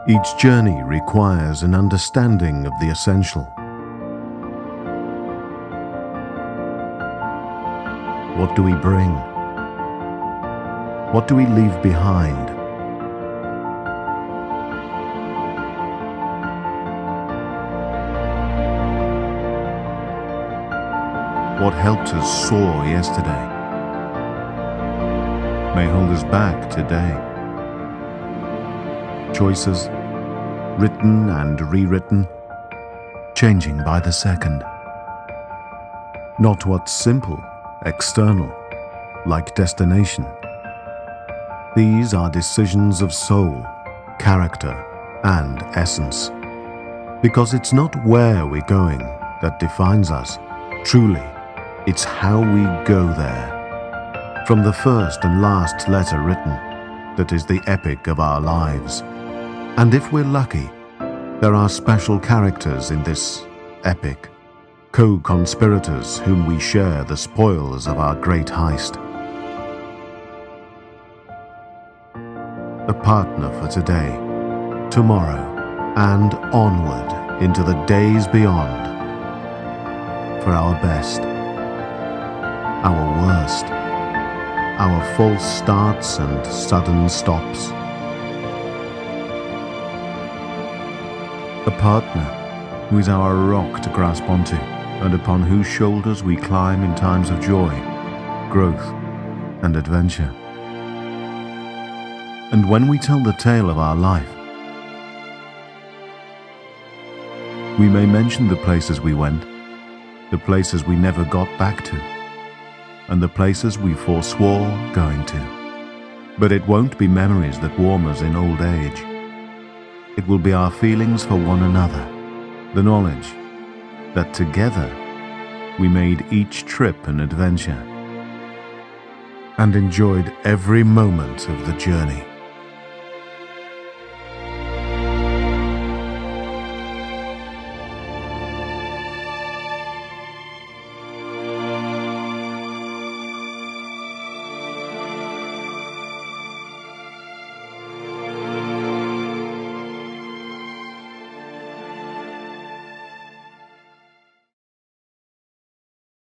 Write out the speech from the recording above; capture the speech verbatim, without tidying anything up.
Each journey requires an understanding of the essential. What do we bring? What do we leave behind? What helped us soar yesterday may hold us back today. Choices, written and rewritten, changing by the second. Not what's simple, external, like destination. These are decisions of soul, character, and essence. Because it's not where we're going that defines us. Truly, it's how we go there. From the first and last letter written, that is the epic of our lives. And if we're lucky, there are special characters in this epic, co-conspirators whom we share the spoils of our great heist. A partner for today, tomorrow, and onward into the days beyond. For our best, our worst, our false starts and sudden stops. A partner who is our rock to grasp onto, and upon whose shoulders we climb in times of joy, growth, and adventure. And when we tell the tale of our life, we may mention the places we went, the places we never got back to, and the places we forswore going to. But it won't be memories that warm us in old age. It will be our feelings for one another, the knowledge that together we made each trip an adventure and enjoyed every moment of the journey.